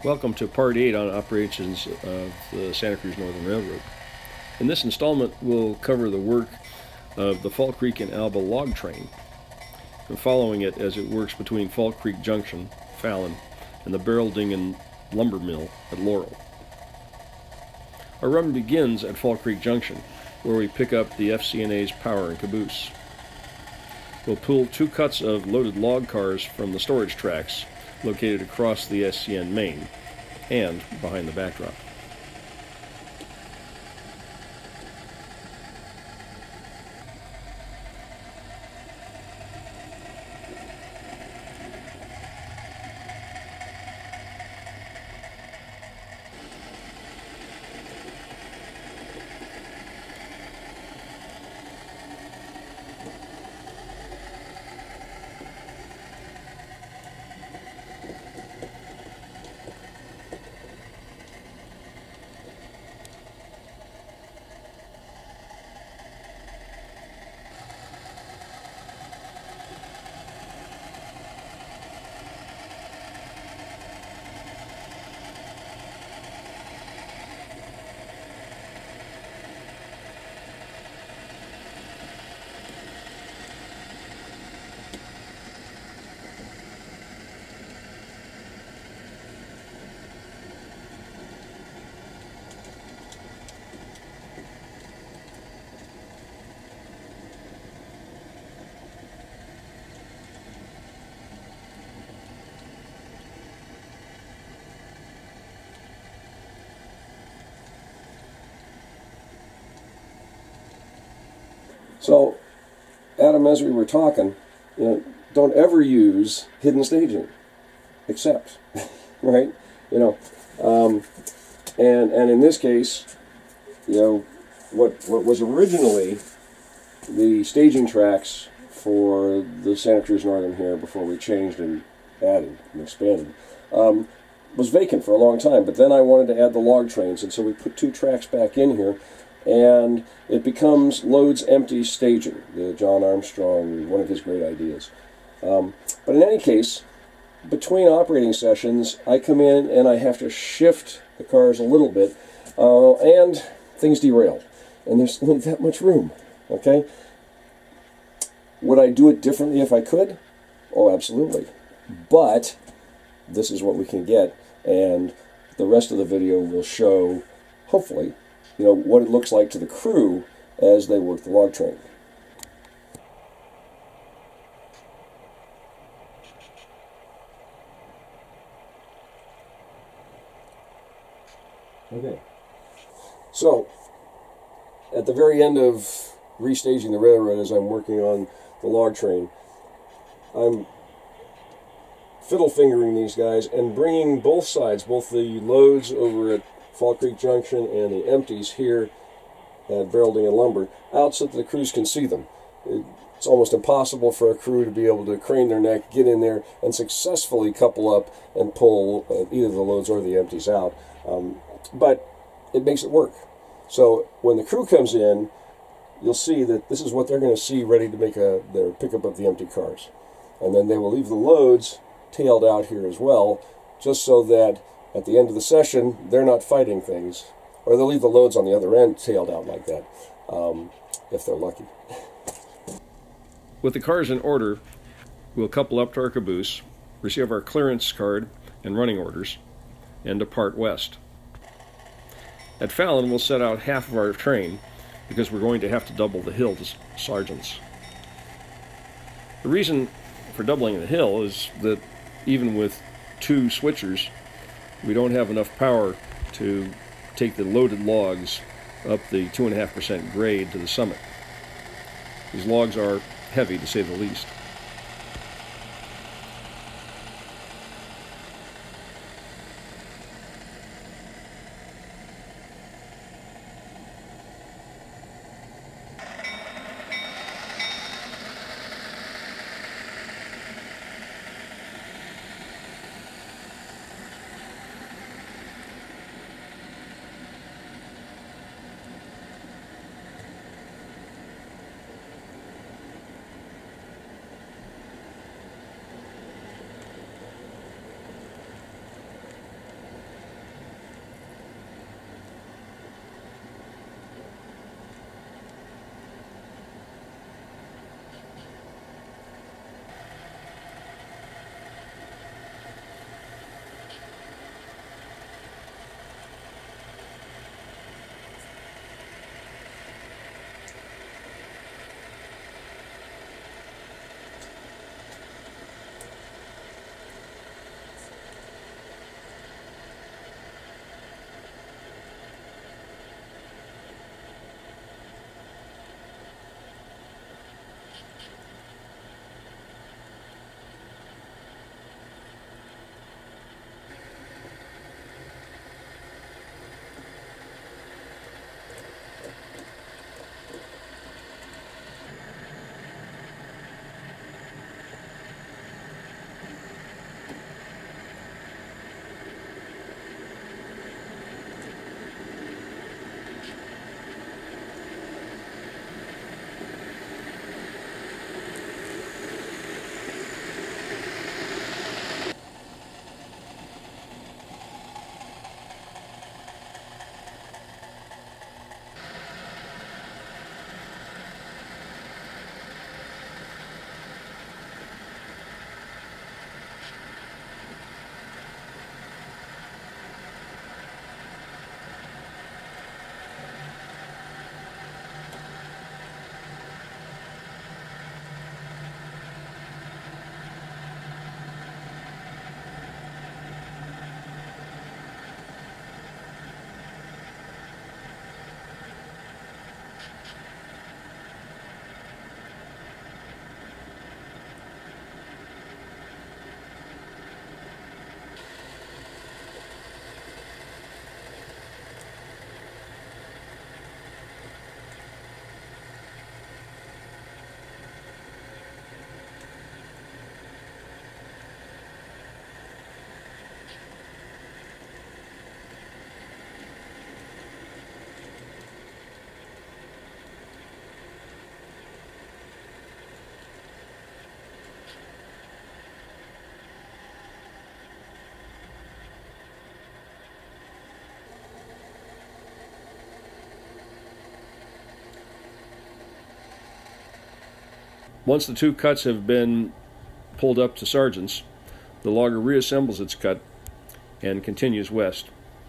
Welcome to Part 8 on operations of the Santa Cruz Northern Railroad. In this installment, we'll cover the work of the Fall Creek and Alba log train, and following it as it works between Fall Creek Junction, Fallon, and the barrel ding and lumber mill at Laurel. Our run begins at Fall Creek Junction, where we pick up the FC&A's power and caboose. We'll pull two cuts of loaded log cars from the storage tracks located across the SCN main and behind the backdrop. So, Adam, as we were talking, don't ever use hidden staging, except, right? And in this case, what was originally the staging tracks for the Santa Cruz Northern here before we changed and added and expanded, was vacant for a long time. But then I wanted to add the log trains, and so we put two tracks back in here. And it becomes loads empty staging, the John Armstrong, one of his great ideas. But in any case, between operating sessions, I come in and I have to shift the cars a little bit, and things derail. And there's only that much room, okay? Would I do it differently if I could? Oh, absolutely. But this is what we can get, and the rest of the video will show, hopefully, what it looks like to the crew as they work the log train. Okay. So, at the very end of restaging the railroad as I'm working on the log train, I'm fiddle fingering these guys and bringing both sides, both the loads over at Fall Creek Junction and the empties here at Barrel Ding and Lumber out so that the crews can see them. It's almost impossible for a crew to be able to crane their neck, get in there, and successfully couple up and pull either the loads or the empties out. But it makes it work. So when the crew comes in, you'll see that this is what they're going to see ready to make their pickup of the empty cars. And then they will leave the loads tailed out here as well, just so that at the end of the session, they're not fighting things. Or they'll leave the loads on the other end tailed out like that, if they're lucky. With the cars in order, we'll couple up to our caboose, receive our clearance card and running orders, and depart west. At Fallon, we'll set out half of our train because we're going to have to double the hill to sergeants. The reason for doubling the hill is that even with two switchers, we don't have enough power to take the loaded logs up the 2.5% grade to the summit. These logs are heavy, to say the least. Once the two cuts have been pulled up to sergeants, the logger reassembles its cut and continues west.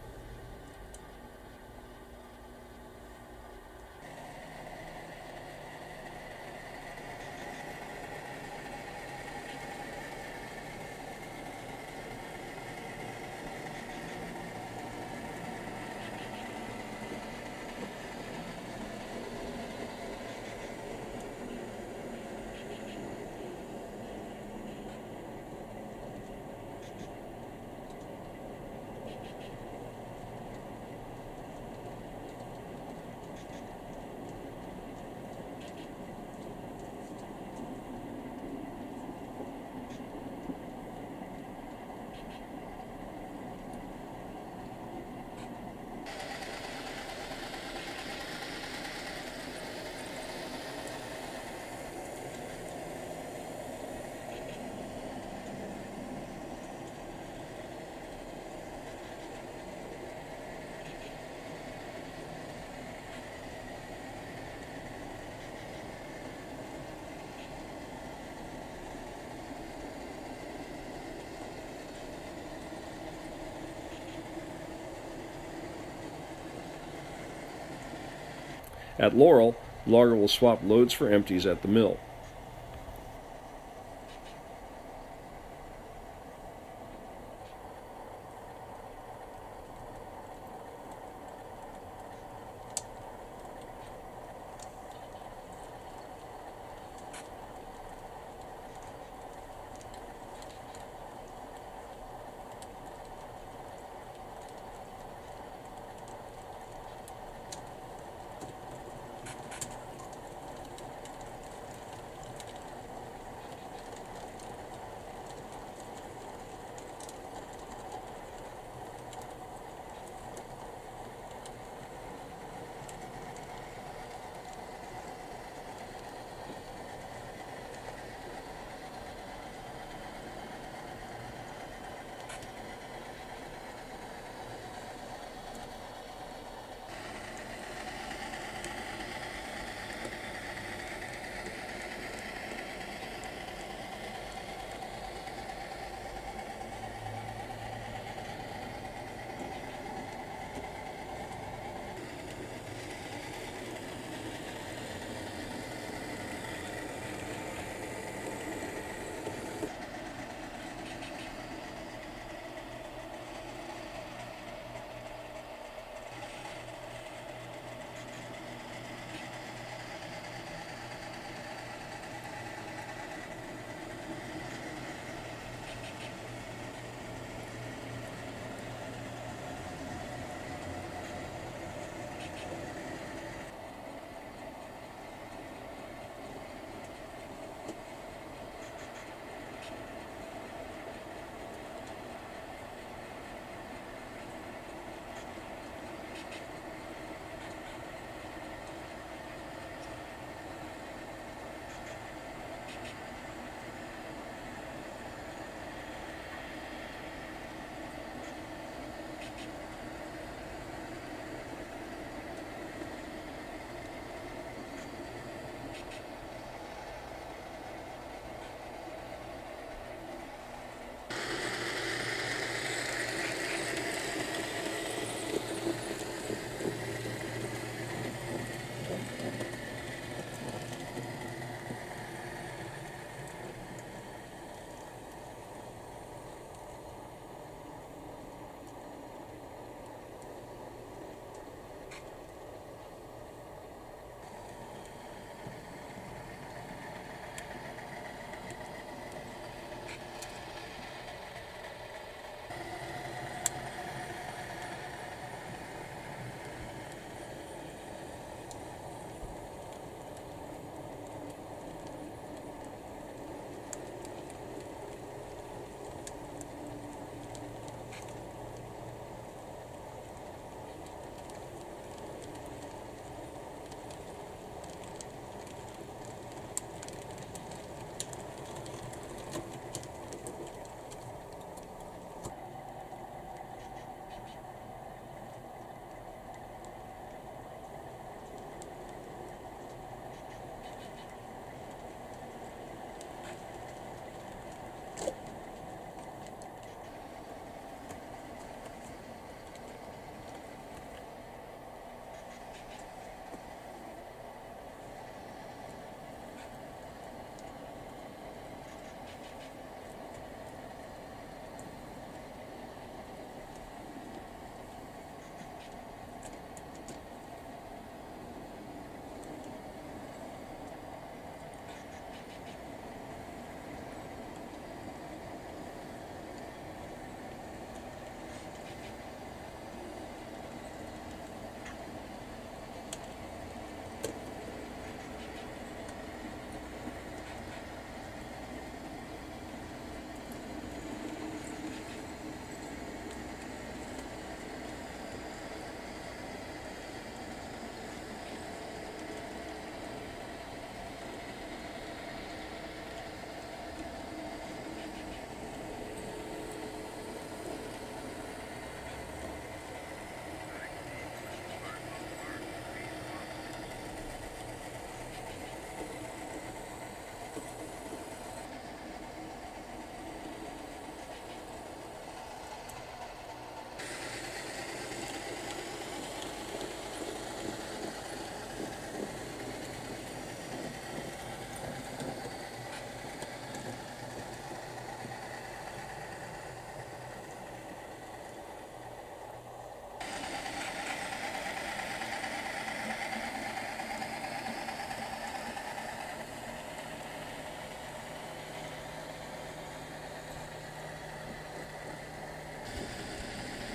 At Laurel, the logger will swap loads for empties at the mill.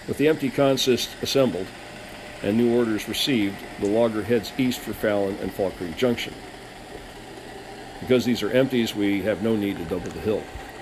With the empty consist assembled and new orders received, the logger heads east for Fallon and Fall Creek Junction. Because these are empties, we have no need to double the hill.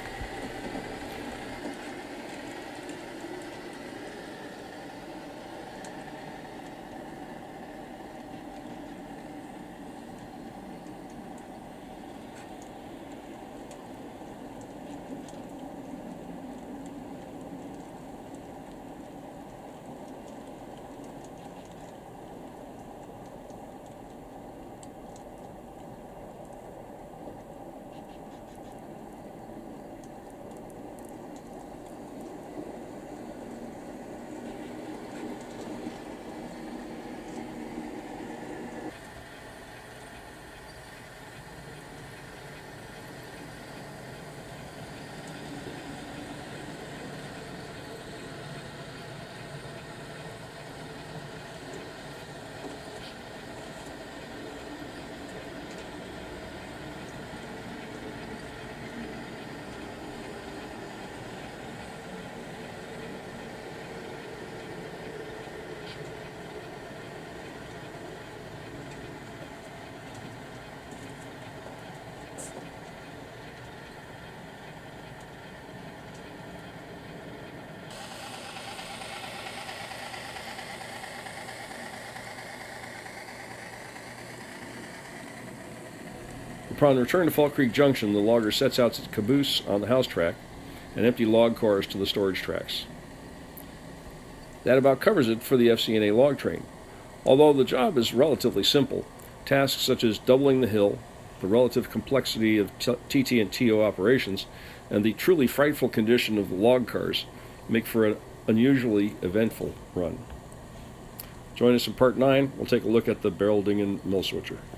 Upon return to Fall Creek Junction, the logger sets out its caboose on the house track and empty log cars to the storage tracks. That about covers it for the FC&A log train. Although the job is relatively simple, tasks such as doubling the hill, the relative complexity of TT and TO operations, and the truly frightful condition of the log cars make for an unusually eventful run. Join us in Part 9. We'll take a look at the barrel ding and mill switcher.